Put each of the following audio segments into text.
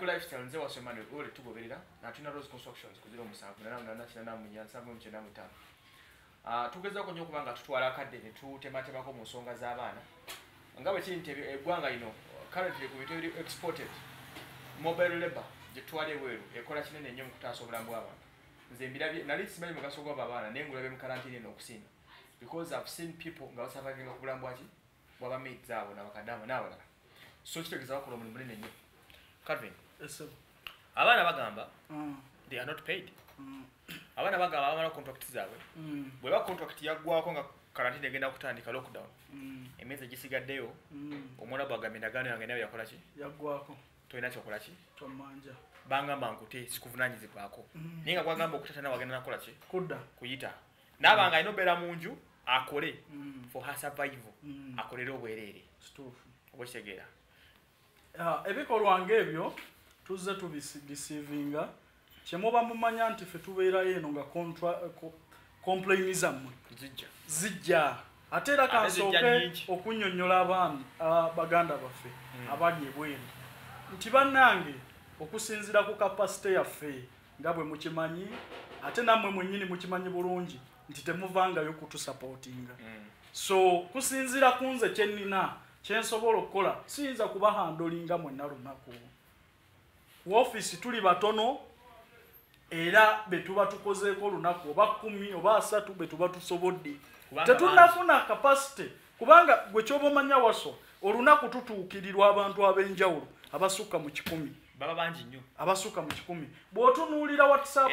lifestyle nze wasomani ole tugoberera na tuna Rose Constructions kuzira omusanvu na kinana mu nyansanvu mu kinana mutano. Tugezaako nnyo kubanga tutwala akadde ne tutematebako mu nsonga z'abaana. Nga bwe kiri nti eggwanga lino currently ku bintu ebiri exported mobile labor gye twali ebweru ekola kinene nnyo mu kutaasa obulamu bw'abantu. Nze mbirabye nali simanyi mugaso gw'abo abaana naye ngulabe mu karantini eno okusinga because I've seen people nga basurvivinga ku bulamu bwaki bw'abamates abo n'abakaddaama n'abalala. So kitegeeza bakola omulimu munene nnyo. Calvin, abaana bagamba they are not paid. Abaana bagamba bamala contract zaabwe bwe ba contract yaggwako nga karantini egenda kutandika lockdown emyezi gisigaddeyo omuwala bwagamba endagaano yange nawe yakola ki yaggwako tolina kyokola ki tomanja bangamba nkute sikuvunaanyizibwako naye nga gwagamba okutata nawe agenda nakola ki kudda kuyita naabanga alina obeera mu nju akole for her survival akolere obwereere oba kitegeera ebikolwa ng'ebyo tuzze tubideceivinga kyemuba mumanya nti ffe tubeerayo eno nga complaini zammwe zijja ate era kansooke okunnyonnyola abaami baganda baffe abali ebweru nti bannange okusinziira ku kapasite yaffe nga bwe mukimanyi ate nammwe mwennyini mukimanyi bulungi nti temuvangayo kutusapootinga so kusinziira ku nze kyennina kyensobola okukola siyinza kubahandolinga mwenna lunaku ku ofiisi tuli batono era betuba tukozeeko olunaku oba 10 oba 3 betuba tusobodde tetunafuna kapasite kubanga gwe kyoba omanya waso olunaku tutuukirirwa abantu ab'enjawulo abasukka mu 100 baba bangi nnyo abasukka mu 100 bw'otunuulira WhatsApp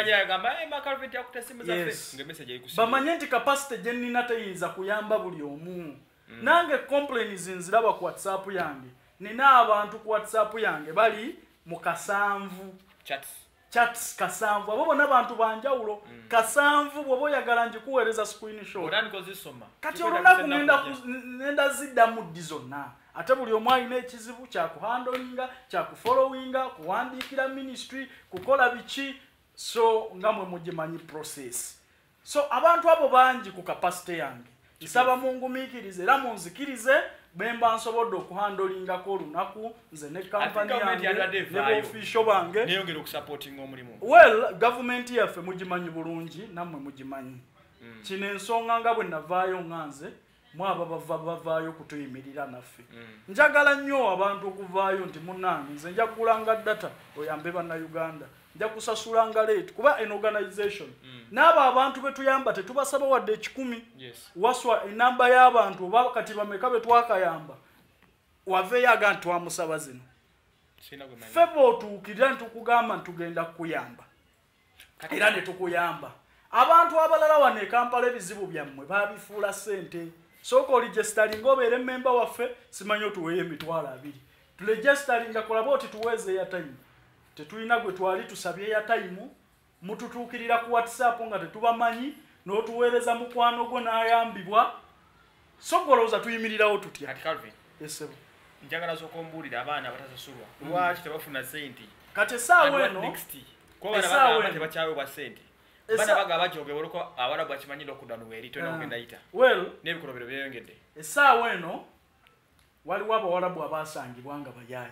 bamanye nti kapasite gye nnina teyinza kuyamba buli omu nange complaints nziraba ku WhatsApp yange nina abantu ku WhatsApp yange bali mu 7 chats kasanvu abo bonna bantu banjawulo kasanvu bwoba oyagala njikuweereza screenshot kati olunaku ngenda zidda muddi zonna ate buli omu alina ekizibu kyakuhandolinga kyakufollowinga kuwandiikira ministry kukola biki so nga mwe mugimanyi process so abantu abo bangi ku kapasite yange nsaba mungumiikirize era munzikirize bemba nsobodde okuhandolingako olunaku nze ne kampani yange ne official bange neyongera okusupportinga omulimu well government yaffe mugimanyi bulungi nammwe mugimanyi kino ensonga nga bwe navaayo nganze mwaba bavaayo kutuyimirira naffe njagala nnyo abantu okuvaayo nti munnange nze nja kugulanga data oyambe bannayuganda nja kusasulanga late kuba an organization n'abo abantu betuyamba tetubasaba wadde 10 waswa enamba y'abantu oba kati bameka betwakayamba waveeyo aga nti twamusaba zino febe otuukirira ntukugamba ntugenda kukuyamba era ne tukuyamba abantu abalala wano e Kampala ebizibu byammwe babifuula ssente sooka oligestalinga obeere memba waffe simanyi otuweeyo emitwalo 2 tulegestalinga kolaba oti tuweeze airtime tetulina gwe twali tusabye airtime mututuukirira ku WhatsApp nga tetubamanyi n'otuweereza mukwano gwo n'ayambibwa sogolooza tuyimirirawo tutya njagala zokombuulira abaana batasasulwa lwaki tebafuna sente kati essaawa eno tebakyawebwa sente bana baga bajogeboloko abala bwakimanyi lockdown weri tolina kugenda yita well n'ebikolobero byeyongedde essaawa eno waliwo abawalabu abasangibwa nga bayaayi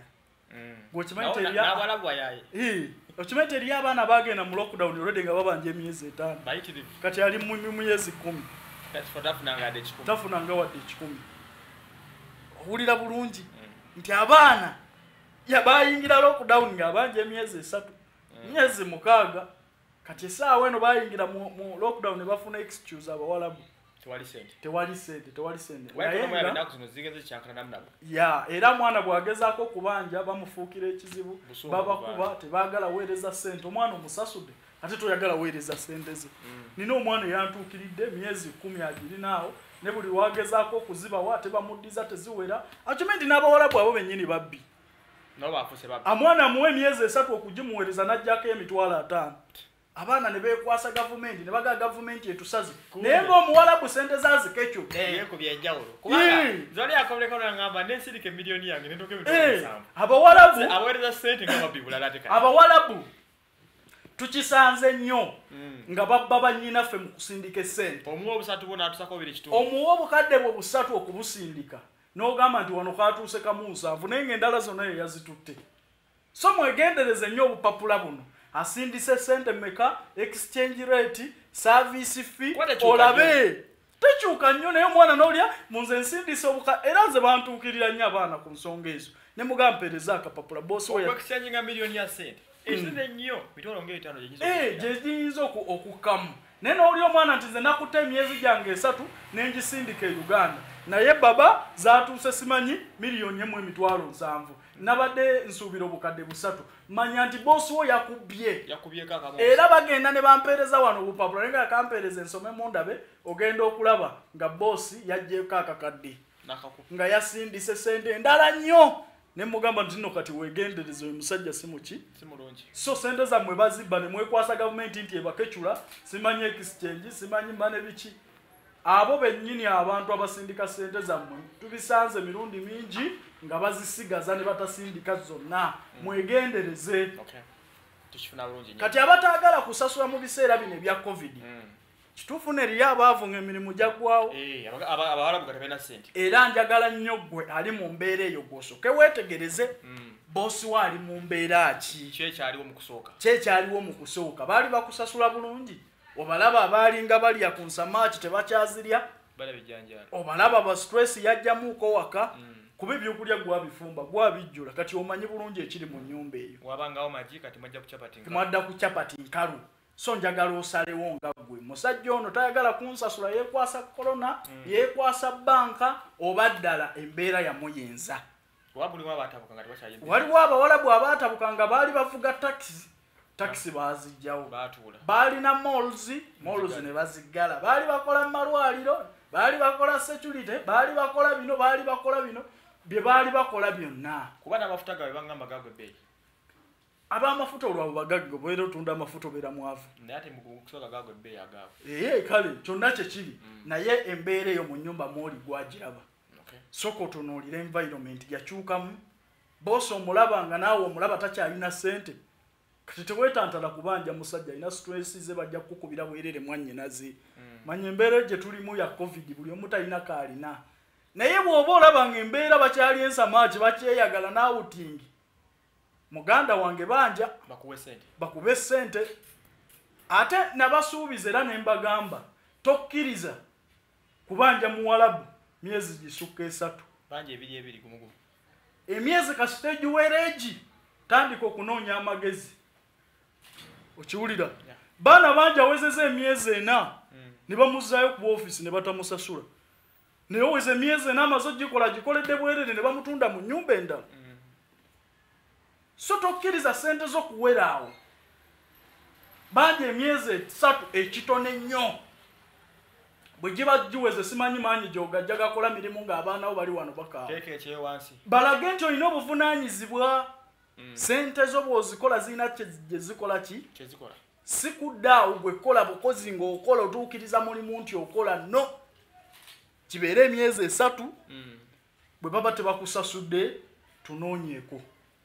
okimanyi teriyo abaana bagenda mu lockdown olwedde nga babanja emyezi 5 kati ali mu myezi 10 tafunanga wadde 10 owulira bulungi nti abaana bayingira lockdown nga abanja emyezi 3 myezi 6 kati essaawa eno bayingira mu lockdown ne bafuna excuse abawalabu tewali sente era mwana bwagezaako okubanja bamufuukira ekizibu babakuba tebaagala weereza sente omwana omusasudde ate toyagala weereza sente ze nina omwana eyantuukiridde myezi 10 agirinaawo ne buli wagezaako okuzibawa tebamuddiza teziwera akimanyi nti n'abawalabu abo bennyini babbi amwana amuwa emyezi 3 okugimuweereza n'ajjako emitwalo 5 abaana ne beekwasa gavumenti ne baga gavumenti etusaze naye ng'omuwalabu sente zazikecho abawalabu tukisanze nnyo nga babba bannyinaffe mu kusindika essente omuwa obukadde bwe 3 okubusindika n'ogamba nti wano kaatuuse kamu 7 naye ng'endala zonna ye yazitutte so mwegendereze nnyo obupapula buno asindise sente meka exchange rate service fee olabe tekyuka nnyo naye omwana n'olya munze nsindise obuka era nze bantuukirira nnyo abaana ku nsonga ezo ne mugampereza akapapula bosi we exchange nga million ya sente esinde nnyo bitolo ng'etaano gye giyinza okukamu naye n'oli omwana nti nze nakuta emyezi gyange 3 nengisindika e Uganda naye baba zatuuse simanyi miliyoni 1.7 nabadde nsuubira obukadde 3 manya nti bosi wo yakubye era bagenda ne bampeereza wano obupapula nenga akampeereza ensome mundabe ogenda okulaba nga bosi yajjeeko akakadde nga yasindise sente endala nnyo ne mugamba nti nno kati wegendereze omusajja simulungi so sente zammwe bazibba ne mwekwasa gavumenti nti ebakecula simanyi exchange simanyi mane biki abo bennyini abantu abasindika sente zammwe tubisanze mirundi mingi nga bazisigaza ne batasindika zonna mwegendereze kati abataagala kusasula mu biseera bino ebya covid kituufu neriyo abaavu ng'emirimu gyaggwawo era njagala nnyo ggwe ali mu mbeera eyo gw'osooke weetegereze bosi we ali mu mbeera ki kyekyaliwo mu kusooka baali bakusasula bulungi obalaba abaalinga balya ku nsamaaki tebakyazirya obalaba ba stress yajjamuuko waka kuba ebyokulya gwabifumba gwabijjula kati omanyi bulungi ekiri mu nnyumba eyo mwadda ku capati nkalu so njagala osalewo nga ggwe musajja ono tayagala kunsasula yeekwasa korona yeekwasa banka oba ddala embeera yamuyinza waliwo abawalabu abaatabuka nga baali bavuga takisi bazijjawo baalina malls ne baziggala baali bakola malwaliro baali bakola security baali bakola bino bye baali bakola byonna kuba n'amafuta gaabwe bagamba gaagwe ebbeeyi ab'amafuta olwabo bagagga bwera otunda amafuta obeera mwavu naye ate mukusoka gaagwe ebbeeyi agaabwe kale kyonna kyekiri naye embeera eyo mu nnyumba mwoli gwagiraba soko otunuulira environment yakyukamu bosi omulaba nga naawe omulaba takyalina sente kati teweetantala kubanja musajja alina stress ze bajja kukukubira bwerere mwannyinaze manya embeera gye tulimu ya covid buli omu talina kaalina naye bw'oba olaba nga embeera bakyali ensamaaki bakyeyagala naawutingi muganda wange banja bakube sente ate nabasuubiza era ne mbagamba tokkiriza kubanja muwalabu myezi gisukka 3 emyezi kasite giwereegi tandika okunoonya amagezi okiwulira baana bangi awezeza emyezi 4 ne bamuzaayo ku ofiisi ne batamusasula naye oweza emyezi 4 amaze gikoledde bwerere ne bamutunda mu nnyumba endala so tokkiriza sente z'okuwera awo bangi emyezi 3 ekitone nnyo bwe giba giweze simanyi maanyi gy'ogajja gakola mirimu ng'abaana bo bali wano bakaawa balage nti olina obuvunaanyizibwa sente zo bw'ozikola zirina gye zikola ki si kuddaawo gwe kola bukozi ng'okola otuukiriza mulimu nti okola no kibeere emyezi 3 bwe baba tebakusasudde tunoonyeeko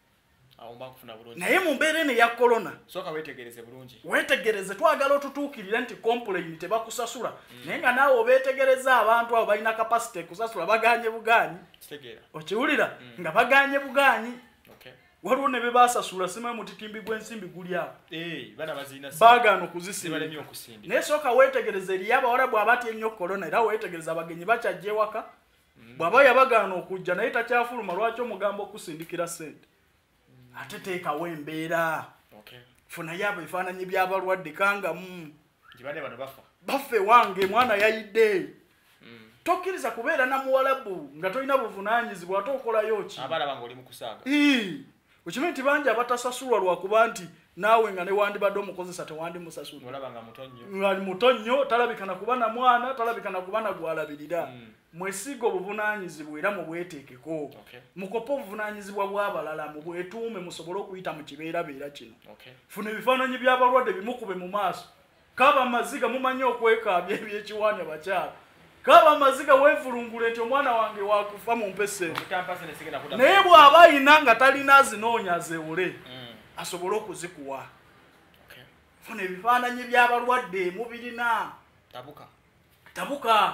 naye mu mbeera eno eya korona weetegereze twagala otutuukirire nti complain tebakusasula naye nga naawe obeetegereza abantu abo balina kapasite kusasula baganye buganyi okiwulira nga baganye buganyi waliwo ne bebasasula simanyi mutitimbi gw'ensimbi guli awo baagaana okuzisiba naye sooka weetegereze eriyo abawalabu abatya ennyo korona era weetegereza abagenyi bakyajja ewaka bw'aba yabagaana okujja naye takyafuluma lwaki omugamba okusindikira sente ate teekawo embeera funayo abo ebifaananyi by'abalwadde kangamu baffe wange mwana yayidde tokkiriza kubeera na muwalabu nga tolina buvunaanyizibwa ate okolayo ki okimanyi nti bangi abatasasulwa lwakuba nti naawe nga newandibadde omukozesa tewandimusasula ali muto nnyo talabika na kuba na mwana talabika na kuba na gwalabirira mwesiga obuvunaanyizibwa era mubweteekeko mukope obuvunaanyizibwa bw'abalala mubwetuume musobole okuyita mu kibeerabeera kino funa ebifaananyi by'abalwadde bimukube mu maaso kaba amaziga mumanyi okwekaabya ebyekiwaanya bakyala kaba amaziga weevulungule nti omwana wange wakufa mumpe sente naye bw'aba ayina nga talina zinoonya zeewole asobole okuzikuwa funa ebifaananyi by'abalwadde mubirina tabuka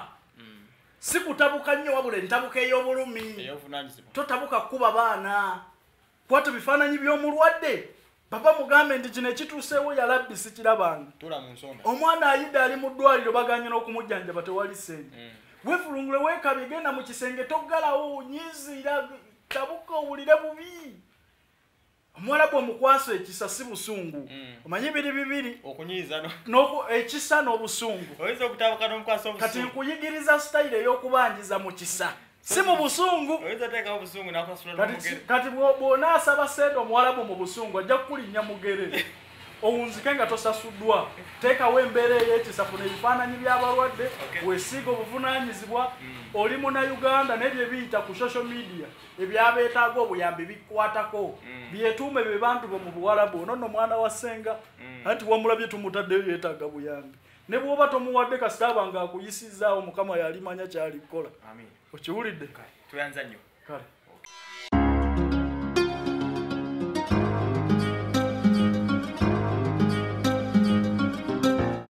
si kutabuka nnyo wabula entabuka ey'obulumi totabuka kuba baana kwata bifaananyi by'omulwadde papa mugambe nti kino ekituuseewo yalabbi sikirabanga omwana ayidde ali mu ddwaliro baganye n'okumujjanjaba tewali ssente wefulungule weekabye genda mu kisenge toggalawo nyiziira tabuka owulire bubi omuwalabu omukwasa ekisa si busungu omanyi biri bibiri ekisa n'obusungu kati nkuyigiriza sitayire ey'okubanjiza mu kisa si mu busungu kati bw'onaasaba sente omuwalabu mu busungu ajja kukulinnya mugere owunzike nga tosasuddwa teekawo embeera ey'ekisa funa ebifaananyi by'abalwadde weesiiga obuvunaanyizibwa oli munnauganda n'ebyo biyita ku social media ebyabeetaaga obuyambi bikwatako byetuume be bantu bo mu buwalabu ono nno mwana wa ssenga anti wamulabye tumutaddeyo yeetaaga buyambi ne bw'oba tomuwadde kasitaaba nga akuyisizaawo mukama yalimanya ky'alikola okiwulidde tuyanza nnyo kale